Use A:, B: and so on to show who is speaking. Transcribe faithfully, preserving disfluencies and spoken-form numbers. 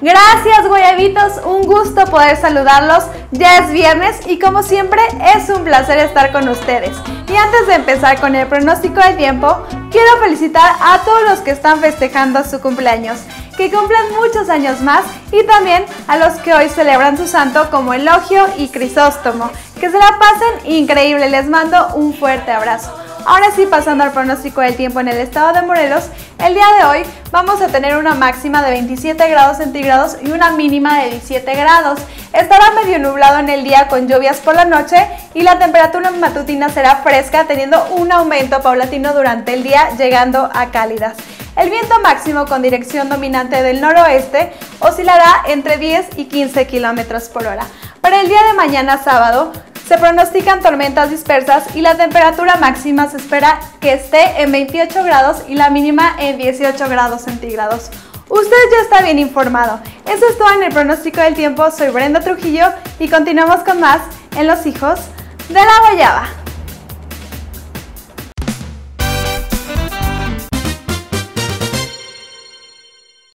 A: Gracias, guayabitos, un gusto poder saludarlos. Ya es viernes y como siempre es un placer estar con ustedes. Y antes de empezar con el pronóstico del tiempo, quiero felicitar a todos los que están festejando su cumpleaños, que cumplan muchos años más, y también a los que hoy celebran su santo como Elogio y Crisóstomo. Que se la pasen increíble, les mando un fuerte abrazo. Ahora sí, pasando al pronóstico del tiempo en el estado de Morelos, el día de hoy vamos a tener una máxima de veintisiete grados centígrados y una mínima de diecisiete grados. Estará medio nublado en el día con lluvias por la noche y la temperatura matutina será fresca, teniendo un aumento paulatino durante el día, llegando a cálidas. El viento máximo con dirección dominante del noroeste oscilará entre diez y quince kilómetros por hora. Para el día de mañana sábado, se pronostican tormentas dispersas y la temperatura máxima se espera que esté en veintiocho grados y la mínima en dieciocho grados centígrados. Usted ya está bien informado. Eso es todo en el pronóstico del tiempo. Soy Brenda Trujillo y continuamos con más en Los Hijos de la Guayaba.